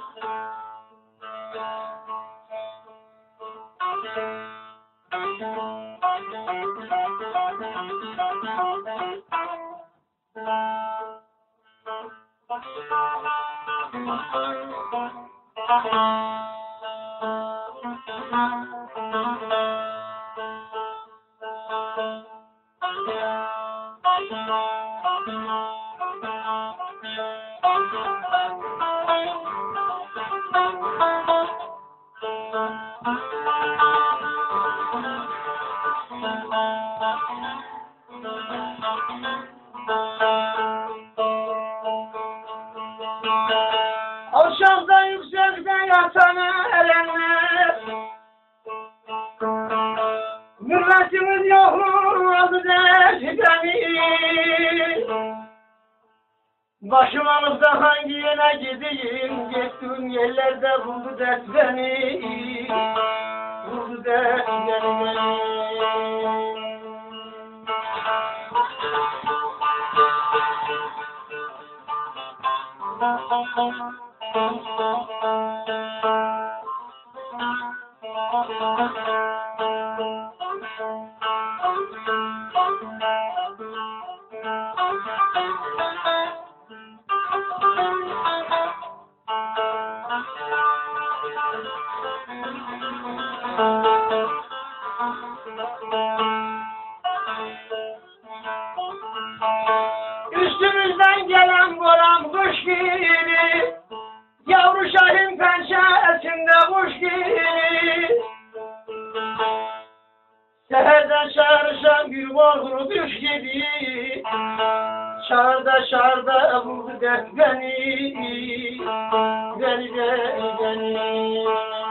Alçakta yüksekte yatan erenler, mürvetimiz yokladı der beni. Başım alıp da hangi yere gideyim, gittiğim yerlerde buldu dert beni, buldu dert beni. Üstümüzden gelen boran kuş gibi, yavru şahin pençesinde kuş gibi. Seherden çağırışan gül vurdu düş gibi, çağırda buldu dert beni, beni.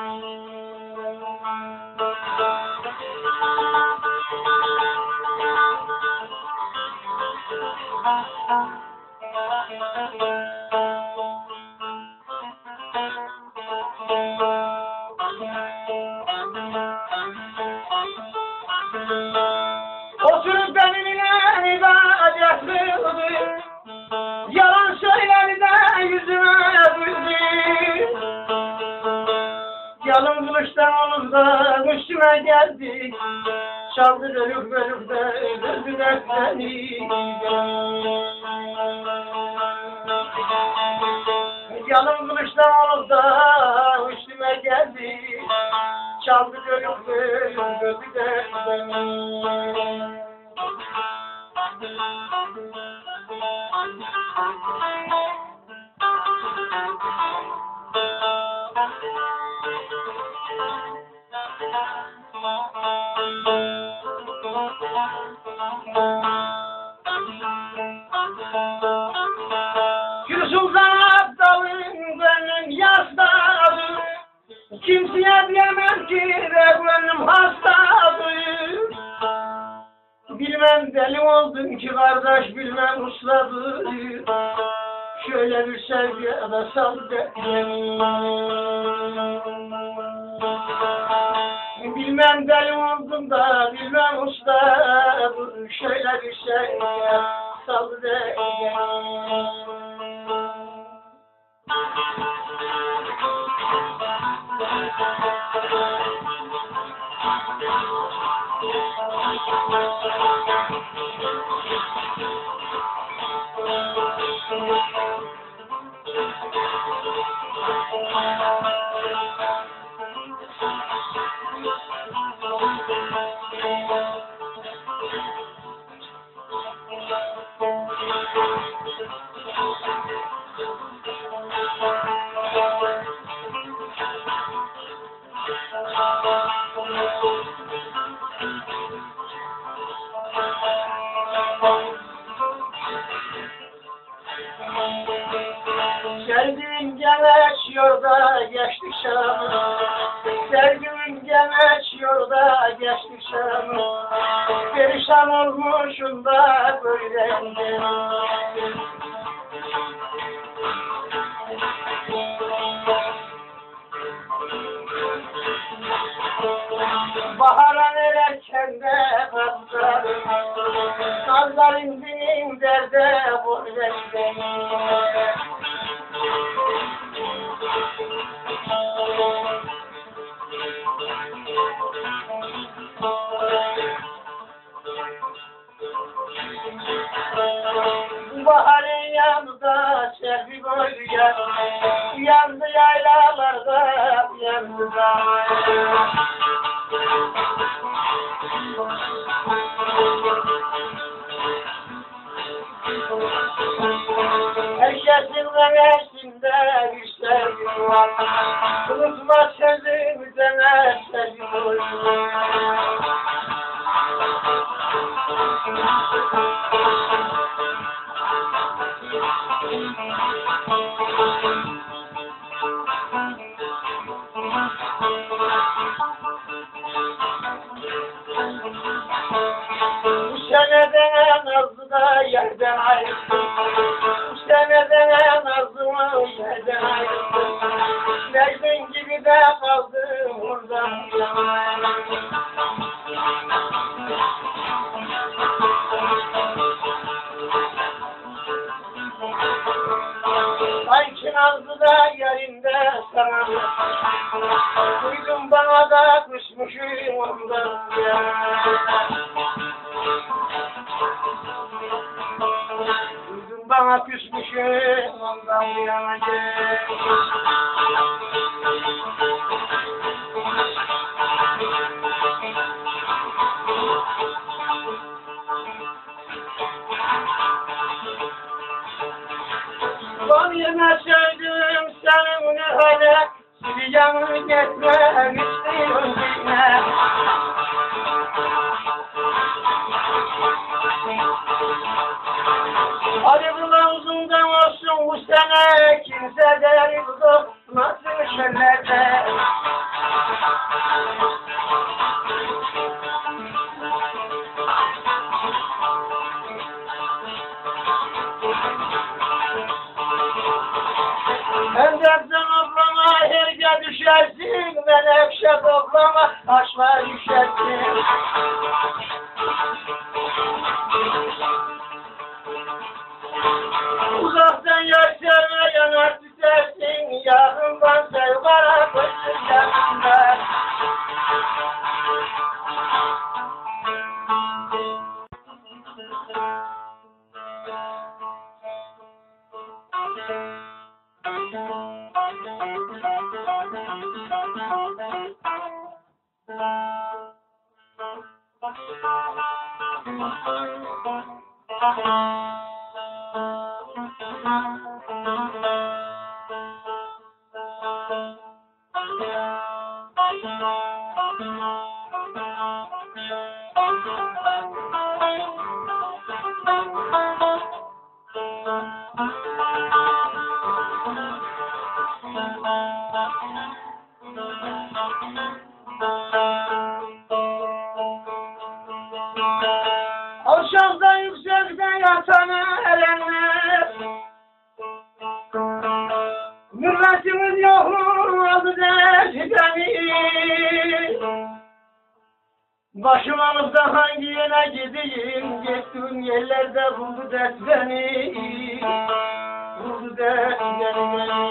Oturup benimle ibadet kıldı, yalan söyledi de yüzüme güldü. Yalın kılıçtan olup da üstüme geldi, çaldı bölük de öldürdü dertleri. Yalın kılıçtan olup da üstüme geldi, çaldı bölük de öldürdü dertleri. Sultan Abdal'ın gönlüm yastadır, kimseye diyemem ki de gönlüm hastadır. Bilmem deli oldum ki kardeş, bilmem usladır. Şöyle bir sevgiye de sal de. Bilmem deli oldum da bilmem usladır. Şöyle bir sevgiye sal de. Sevdiğim geçiyor da geçti şanı, sevdiğim geçiyor da geçti şanı. Perişan olmuşum da böylendim. Bahara vererken de kazlarım, kazlarım benim derde böylendim. Yandı yaylalarda, yandı dağlar. Herkesin nefesinde bir sevgi var. Unutma sözümüzden sevgi var. Bu seneden azı da yerden ayrıldım. Bu seneden azımı yerden ayrıldım. Mecnun gibi de kaldım buradan yana. Sanki nazlı da yerinde sana. Duydum bana da kuşmuşum ondan yana. Duydum bana küsmüşüm ondan yana. Son yeme sevdim senin ne hale, yanı geçmek istiyorum yine. Hadi bu mevzumdan olsun bu sene, kimse de tutmasın şöllerde. Hendekten ablama herge düşersin, menekşe toplama taşlar düşersin. Uzaktan yaşarına yanar tütersin, yakından sevgara koşsun yakından. Alçaktan yüksekten yatanı erenler, mürvetimiz yok adı dersi beni. Başım alıp da hangi yöne gideyim, gittiğim yerlerde buldu dert beni, buldu dert beni.